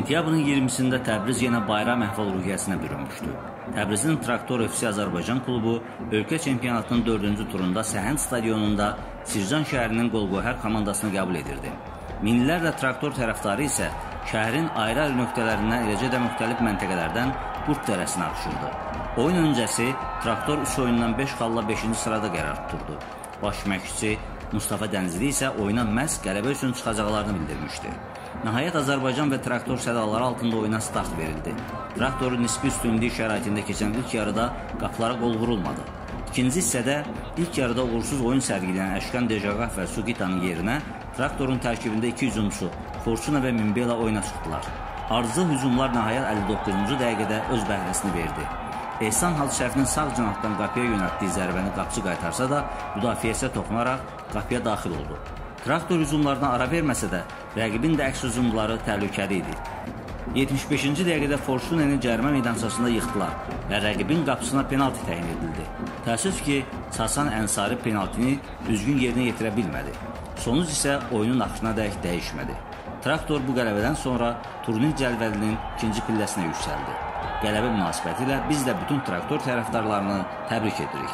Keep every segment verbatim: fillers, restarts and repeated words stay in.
Sentyabrın iyirmisində Təbriz yenə bayram əhval-ruhiyyəsinə bürünmüşdü. Təbrizin Traktor F C Azərbaycan klubu ölkə çempionatının dördüncü turunda Səhənd stadionunda Sircan şəhərinin Qolqohər komandasını qəbul edirdi. Minlərlə traktor tərəfdarı isə şəhərin ayrı-ayrı nöqtələrindən, eləcə də müxtəlif məntəqələrdən qurd dərəsinə axışırdı. Oyun öncəsi Traktor üç oyundan beş xalla beşinci sırada qərar tuturdu. Baş məşqçi Mustafa Dənizli isə oyuna məhz qələbə üçün çıxacaqlarını bildirmişdi. Nəhayət Azərbaycan və Traktor sədaları altında oyuna start verildi. Traktorun nisbi üstünlük şəraitində keçən ilk yarıda qapılara qol vurulmadı. İkinci hissədə ilk yarıda uğursuz oyun sərgiləyən Əşkan Dejaqaf və Sugitanın yerinə Traktorun tərkibində iki hücumçu Fortuna və Mimbela oyuna çıxdılar. Ardıcıl hücumlar nəhayət əlli doqquzuncu dəqiqədə öz bəhrəsini verdi. Ehsan Hacışərifin sağ cinahdan qapıya yönəltdiyi zərbəni qapıcı qaytarsa da, müdafiəsə toxunaraq qapıya daxil oldu. Traktor hücumlarına ara verməsə də, rəqibin də əks hücumları təhlükəli idi. yetmiş beşinci dəqiqədə Fortuna'nı cərimə meydançasında yıxdılar və rəqibin qapısına penalti təyin edildi. Təəssüf ki, Sasan Ənsari penaltini düzgün yerinə yetirə bilmədi. Sonuc isə oyunun axışına dək dəyişmədi. Traktor bu qələbədən sonra turnir cədvəlinin ikinci pilləsinə yüksəldi. Qələbə münasibəti ilə biz də bütün traktor tərəfdarlarını təbrik edirik.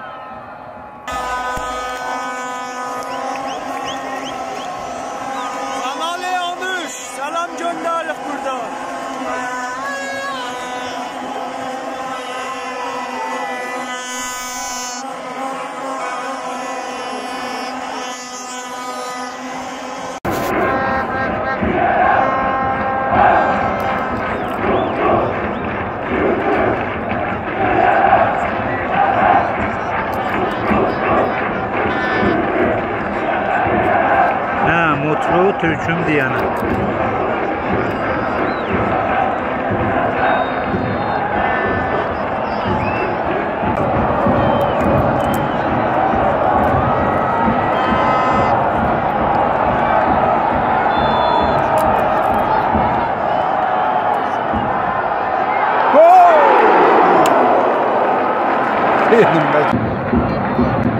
Kanali Anuş, salam göndərik burada. Mutlu Türk'üm diyene. Gol!